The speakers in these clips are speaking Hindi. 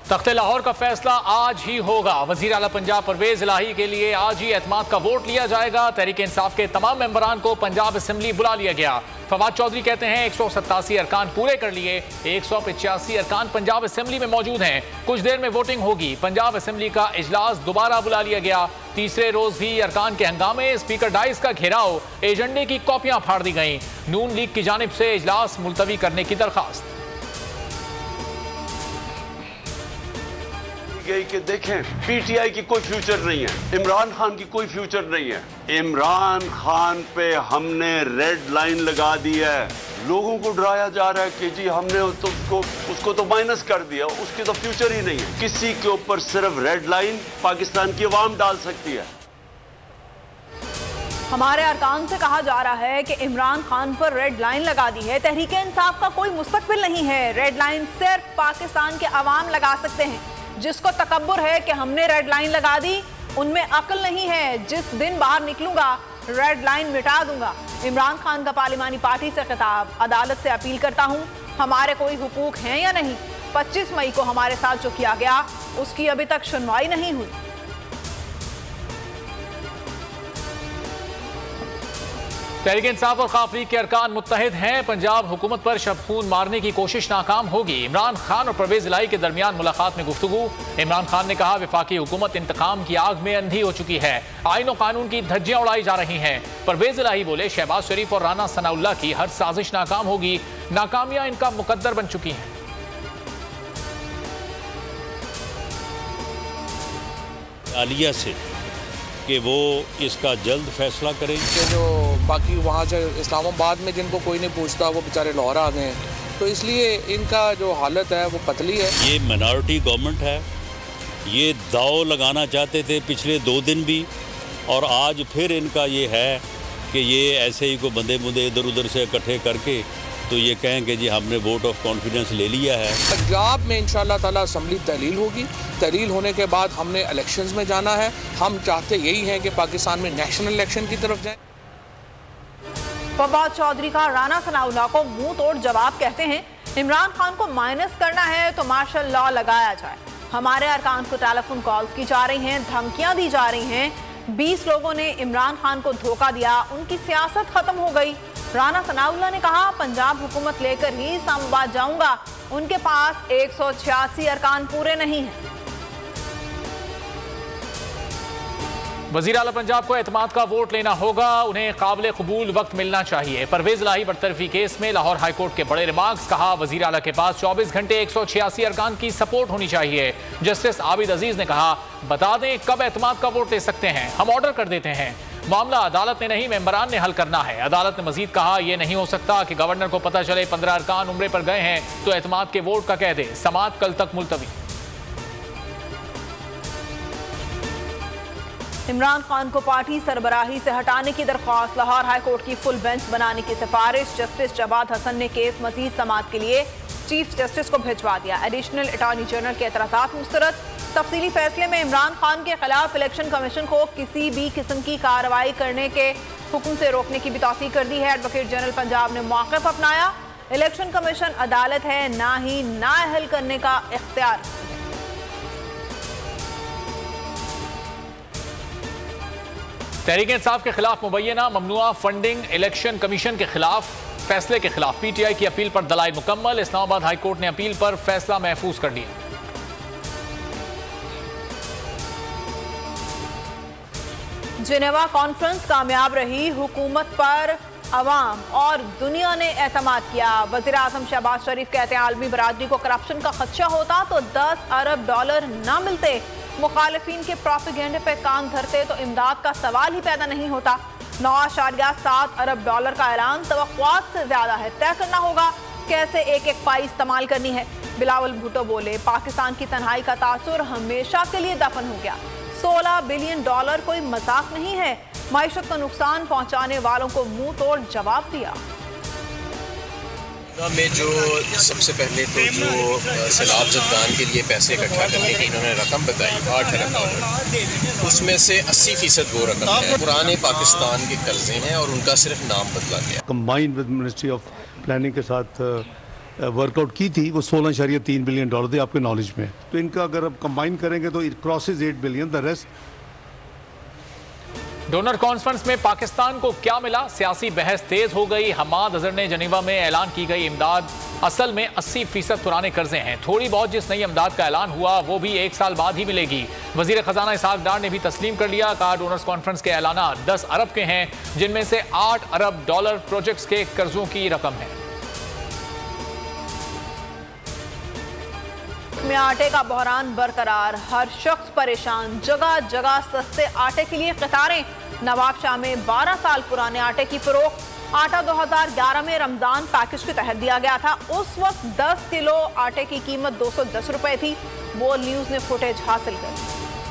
तख्ते लाहौर का फैसला आज ही होगा। वजीर आला पंजाब परवेज इलाही के लिए आज ही एतमाद का वोट लिया जाएगा। तहरीक इंसाफ के तमाम मेंबरान को पंजाब असेंबली बुला लिया गया। फवाद चौधरी कहते हैं 187 अरकान पूरे कर लिए, 185 अरकान पंजाब असेंबली में मौजूद हैं। कुछ देर में वोटिंग होगी। पंजाब असेंबली का इजलास दोबारा बुला लिया गया। तीसरे रोज भी अरकान के हंगामे, स्पीकर डाइस का घेराव, एजेंडे की कॉपियां फाड़ दी गई। नून लीग की जानिब से इजलास मुलतवी करने की दरखास्त कि देखें पीटीआई की कोई फ्यूचर नहीं है, इमरान खान की कोई फ्यूचर नहीं है। इमरान खान पे हमने रेड लाइन लगा दी है। लोगों को डराया जा रहा है कि जी हमने तो उसको तो माइनस कर दिया, उसकी तो फ्यूचर ही नहीं है। किसी के ऊपर सिर्फ रेड लाइन पाकिस्तान की अवाम डाल सकती है। हमारे अरकान से कहा जा रहा है कि इमरान खान पर रेड लाइन लगा दी है। तहरीक इंसाफ का कोई मुस्तकबिल नहीं है। रेड लाइन सिर्फ पाकिस्तान के अवाम लगा सकते हैं। जिसको तकब्बुर है कि हमने रेड लाइन लगा दी, उनमें अक्ल नहीं है। जिस दिन बाहर निकलूंगा रेड लाइन मिटा दूंगा। इमरान खान का पार्लिमानी पार्टी से खिताब, अदालत से अपील करता हूं, हमारे कोई हुकूक हैं या नहीं। 25 मई को हमारे साथ जो किया गया उसकी अभी तक सुनवाई नहीं हुई। तहरीक इंसाफ और खाफ लीग के अरकान मुत्तहिद हैं। पंजाब हुकूमत पर शबखून मारने की कोशिश नाकाम होगी। इमरान खान और परवेज इलाही के दरमियान मुलाकात में गुफ्तगू। इमरान खान ने कहा वफाकी हुकूमत इंतकाम की आग में अंधी हो चुकी है, आईन और कानून की धज्जियां उड़ाई जा रही हैं। परवेज इलाही बोले शहबाज शरीफ और राना सनाउल्लाह की हर साजिश नाकाम होगी, नाकामियां इनका मुकद्दर बन चुकी हैं। आलिया से कि वो इसका जल्द फैसला करें। जो बाकी वहाँ जो इस्लामाबाद में जिनको कोई नहीं पूछता वो बेचारे लाहौर आ गए हैं, तो इसलिए इनका जो हालत है वो पतली है। ये मिनॉरिटी गवर्नमेंट है, ये दाव लगाना चाहते थे पिछले 2 दिन भी, और आज फिर इनका ये है कि ये ऐसे ही को बंदे बुंदे इधर उधर से इकट्ठे करके तो ये कहें कि जी हमने वोट ऑफ कॉन्फिडेंस ले लिया है। पंजाब में इंशाअल्लाह ताला असम्बली तहलील होगी। तहलील होने के बाद हमने इलेक्शंस में जाना है। हम चाहते यही हैं कि पाकिस्तान में नेशनल इलेक्शन की तरफ जाए। फवाद चौधरी का राना सनाउल्लाह को मुंह तोड़ जवाब कहते हैं इमरान खान को माइनस करना है तो मार्शल लॉ लगाया जाए। हमारे अरकान को टेलीफोन कॉल्स की जा रही हैं, धमकियां दी जा रही हैं। 20 लोगों ने इमरान खान को धोखा दिया, उनकी सियासत खत्म हो गई। राना सनाउल्लाह ने कहा पंजाब हुकूमत लेकर ही इस्लामाबाद जाऊंगा। उनके पास 186 अरकान पूरे नहीं हैं। वज़ीर आला पंजाब को एतमाद का वोट लेना होगा, उन्हें काबिल कबूल वक्त मिलना चाहिए। परवेज इलाही बरतरफी केस में लाहौर हाईकोर्ट के बड़े रिमार्क्स। कहा वज़ीर आला के पास 24 घंटे 186 अरकान की सपोर्ट होनी चाहिए। जस्टिस आबिद अजीज ने कहा बता दें कब एतमाद का वोट ले सकते हैं, हम ऑर्डर कर देते हैं। मामला अदालत ने नहीं मेंबरान ने हल करना है। अदालत ने मजीद कहा यह नहीं हो सकता कि गवर्नर को पता चले 15 अरकान उम्रे पर गए हैं तो एतमाद के वोट का कह दे। समाअत कल तक मुलतवी। इमरान खान को पार्टी सरबराही से हटाने की दरख्वास्त। लाहौर हाईकोर्ट की फुल बेंच बनाने की सिफारिश। जस्टिस जवाद हसन ने केस मजीद समाअत के लिए चीफ जस्टिस को भिजवा दिया। एडिशनल अटॉर्नी जनरल के एतराज़ात मुस्तरद। तफसीली फैसले में इमरान खान के खिलाफ इलेक्शन कमीशन को किसी भी किस्म की कार्रवाई करने के हुक्म से रोकने की भी तौसीक कर दी है। एडवोकेट जनरल पंजाब ने मौक़िफ़ अपनाया, इलेक्शन कमीशन अदालत है, ना ही नाअहल करने का इख्तियार। तहरीक इंसाफ के खिलाफ मुबैना ममनुआ फंडिंग इलेक्शन कमीशन के खिलाफ फैसले के खिलाफ पीटीआई की अपील पर दलाइल मुकम्मल। इस्लामाबाद हाईकोर्ट ने अपील पर फैसला महफूज कर दिया। जिनेवा कॉन्फ्रेंस कामयाब रही, हुकूमत पर अवाम और दुनिया ने एतमाद किया। वज़ीर आज़म शहबाज शरीफ कहते हैं आलमी बरादरी को करप्शन का खदशा होता तो 10 अरब डॉलर ना मिलते। मुखालिफिन के प्रोपेगेंडे पे कान धरते तो इमदाद का सवाल ही पैदा नहीं होता। 9.7 अरब डॉलर का ऐलान तवक्कुआत से ज्यादा है। तय करना होगा कैसे एक एक पाई इस्तेमाल करनी है। बिलावल भुट्टो बोले पाकिस्तान की तन्हाई का तासुर हमेशा के लिए दफन हो गया। 16 बिलियन डॉलर कोई मजाक नहीं है। माइशत को नुकसान पहुंचाने वालों को मुंह तोड़ जवाब दिया। में जो सबसे पहले तो जो सैलाब ज़दगान के लिए पैसे इकट्ठा करने की इन्होंने रकम बताई 8 अरब डॉलर, उसमें से 80% वो रकम है पुराने पाकिस्तान के कर्जे हैं और उनका सिर्फ नाम बदला गया। Combined with ministry of planning के साथ वर्कआउट की थी वो 16.3 बिलियन डॉलर थे, आपके नॉलेज में। तो इनका अगर आप कंबाइन करेंगे तो it crosses 8 billion, the rest. Donor conference में पाकिस्तान को क्या मिला? सियासी बहस तेज हो गई। हमाद अजहर ने जनीवा में ऐलान की गई इमदाद असल में 80% पुराने कर्जे हैं। थोड़ी बहुत जिस नई इमदाद का ऐलान हुआ वो भी 1 साल बाद ही मिलेगी। वजीर खजाना इसहाक डार ने भी तस्लीम कर लिया। कहा डोनर्स कॉन्फ्रेंस के ऐलान 10 अरब के हैं, जिनमें से 8 अरब डॉलर प्रोजेक्ट्स के कर्जों की रकम है। में आटे का बहरान बरकरार, हर शख्स परेशान, जगह जगह सस्ते आटे के लिए कतारें। नवाब शाह में 12 साल पुराने आटे की फरोख्त। आटा 2011 में रमजान पैकेज के तहत दिया गया था। उस वक्त 10 किलो आटे की कीमत 210 रुपए थी। बोल न्यूज ने फुटेज हासिल कर।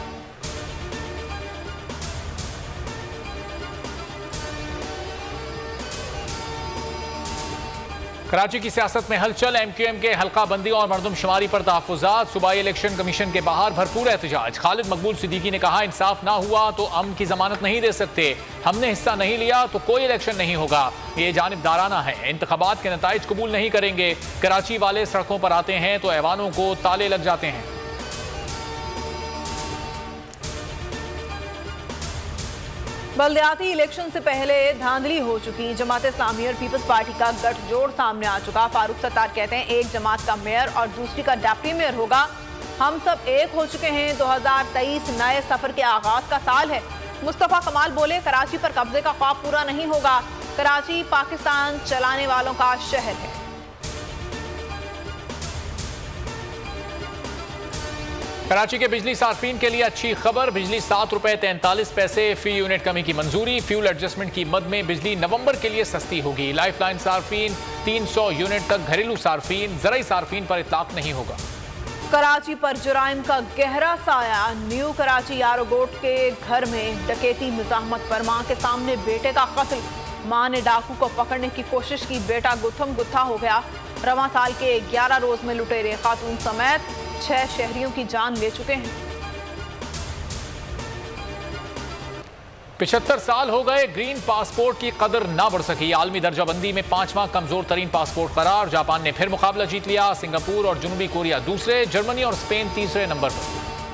कराची की सियासत में हलचल। MQM के हल्का बंदी और मरदमशुमारी पर तहफ़्फ़ुज़ात। सूबाई इलेक्शन कमीशन के बाहर भरपूर एहतजाज। खालिद मकबूल सिद्दीकी ने कहा इंसाफ ना हुआ तो अमन की जमानत नहीं दे सकते। हमने हिस्सा नहीं लिया तो कोई इलेक्शन नहीं होगा। ये जानिबदाराना है। इंतखाबात के नताइज कबूल नहीं करेंगे। कराची वाले सड़कों पर आते हैं तो ऐवानों को ताले लग जाते हैं। बल्दियाती इलेक्शन से पहले धांधली हो चुकी। जमात इस्लामी और पीपल्स पार्टी का गठजोड़ सामने आ चुका। फारूक सत्तार कहते हैं एक जमात का मेयर और दूसरी का डिप्टी मेयर होगा। हम सब एक हो चुके हैं। 2023 नए सफर के आगाज का साल है। मुस्तफा कमाल बोले कराची पर कब्जे का ख्वाब पूरा नहीं होगा। कराची पाकिस्तान चलाने वालों का शहर है। कराची के बिजली सार्फिन के लिए अच्छी खबर। बिजली 7 रुपए 43 पैसे फी यूनिट कमी की मंजूरी। फ्यूल एडजस्टमेंट की मद में बिजली नवंबर के लिए सस्ती होगी। लाइफलाइन सार्फिन 300 यूनिट तक, घरेलू सार्फिन, ज़राई सार्फिन पर इतलाक नहीं होगा। कराची पर जुराइम का गहरा साया। न्यू कराची यारोगोट के घर में डकैती, मुज़ाहमत पर मां के सामने बेटे का कत्ल। मां ने डाकू को पकड़ने की कोशिश की, बेटा गुत्थम गुत्था हो गया। रवां साल के 11 रोज में लुटेरे खातून समेत 6 शहरियों की जान ले चुके हैं। 75 साल हो गए, ग्रीन पासपोर्ट की कदर ना बढ़ सकी। आलमी दर्जाबंदी में 5वां कमजोर तरीन पासपोर्ट करार। जापान ने फिर मुकाबला जीत लिया। सिंगापुर और जनूबी कोरिया दूसरे, जर्मनी और स्पेन तीसरे नंबर पर।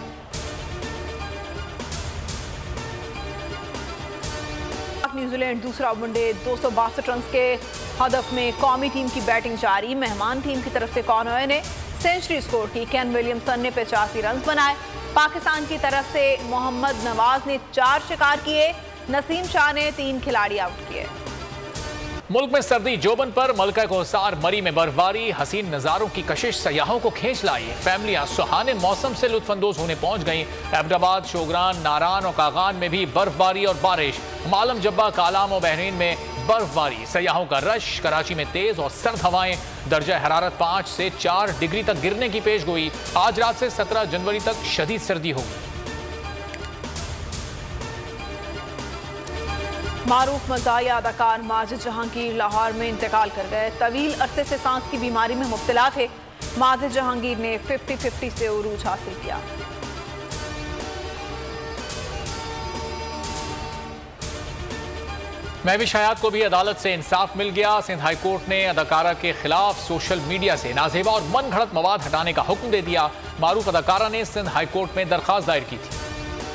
न्यूजीलैंड दूसरा वनडे 262 रन के हदफ में कौमी टीम की बैटिंग जारी। मेहमान टीम की तरफ से कॉनवे ने सेंचुरी स्कोर की। केन विलियमसन ने 85 रन बनाए। पाकिस्तान की तरफ से मोहम्मद नवाज ने 4 शिकार किए। नसीम शाह ने 3 खिलाड़ी आउट किए। मुल्क में सर्दी जोबन पर। मलका कोहसार मरी में बर्फबारी। हसीन नज़ारों की कशिश सयाहों को खींच लाई। फैमिलियां सुहाने मौसम से लुत्फानंदोज होने पहुंच गईं। अहमदाबाद, शोगरान, नारान और कागान में भी बर्फबारी और बारिश। मालम जब्बा, कालाम और बहरीन में बर्फबारी। सयाहों का रश। कराची में तेज और सर्द हवाएं। दर्जा हरारत 5 से 4 डिग्री तक गिरने की पेशगोई। आज रात से 17 जनवरी तक शदीद सर्दी होगी। मारूफ मज़ाहिया अदाकार माजिद जहांगीर लाहौर में इंतकाल कर गए। तवील अरसे से सांस की बीमारी में मुब्तला थे। माजिद जहांगीर ने 50-50 से उरूज हासिल किया। महविश हयात को भी अदालत से इंसाफ मिल गया। सिंध हाई कोर्ट ने अदाकारा के खिलाफ सोशल मीडिया से नाजेबा और मन घड़त मवाद हटाने का हुक्म दे दिया। मारूफ अदाकारा ने सिंध हाई कोर्ट में दरखास्त दायर की थी।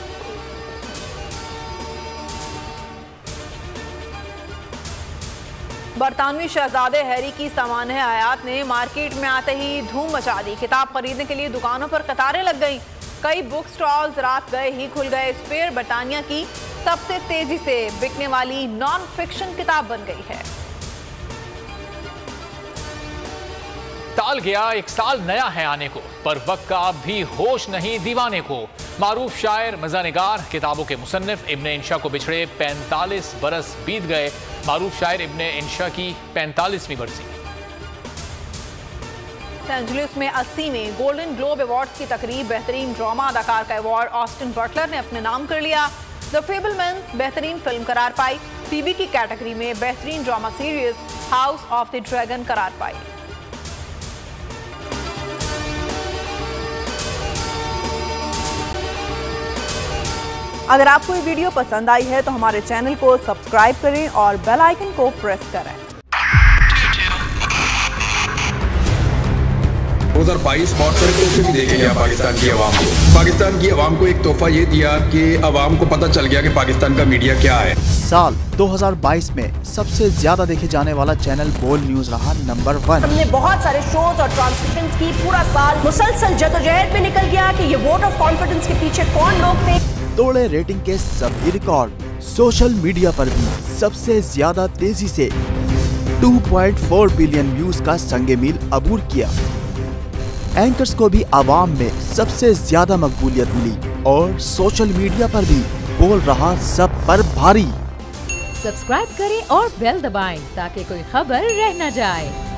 बरतानवी शहजादे हैरी की सामान्य हयात ने मार्केट में आते ही धूम मचा दी। किताब खरीदने के लिए दुकानों पर कतारें लग गईं। कई बुक स्टॉल्स रात गए ही खुल गए। स्पेयर बरतानिया की सबसे तेजी से बिकने वाली नॉन फिक्शन किताब बन गई है। टाल गया एक साल नया है आने को, पर वक्त का अब भी होश नहीं दीवाने को। मारूफ शायर, मज़ानिगार, किताबों के मुसन्निफ इब्ने इंशा को बिछड़े 45 बरस बीत गए। मारूफ शायर इब्ने इंशा की 45वीं बरसी। लॉस एंजलिस में 80वें गोल्डन ग्लोब अवार्ड्स की तकरीब। बेहतरीन ड्रामा अदाकार का अवार्ड ऑस्टिन बटलर ने अपने नाम कर लिया। द फेबलमैन्स बेहतरीन फिल्म करार पाई। टीवी की कैटेगरी में बेहतरीन drama series House of the Dragon करार पाई। अगर आपको ये वीडियो पसंद आई है तो हमारे चैनल को सब्सक्राइब करें और बेल आइकन को प्रेस करें। 2022 बहुत सारे तोहफे भी देखे गया पाकिस्तान की आवाम को। पाकिस्तान की आवाम को एक तोहफा ये दिया कि आवाम को पता चल गया कि पाकिस्तान का मीडिया क्या है। साल 2022 में सबसे ज्यादा देखे जाने वाला चैनल बोल न्यूज रहा नंबर 1। हमने बहुत सारे शोज और ट्रांसमिशंस की, पूरा साल मुसलसल जदोजहद में निकल गया कि ये वोट ऑफ कॉन्फिडेंस के पीछे कौन लोग थे। तोड़े रेटिंग के सभी रिकॉर्ड। सोशल मीडिया पर भी सबसे ज्यादा तेजी से 2.4 बिलियन व्यूज का संगे मील अबूर किया। एंकर्स को भी आवाम में सबसे ज्यादा मकबूलियत मिली और सोशल मीडिया पर भी बोल रहा सब पर भारी। सब्सक्राइब करें और बेल दबाएं ताकि कोई खबर रह न जाए।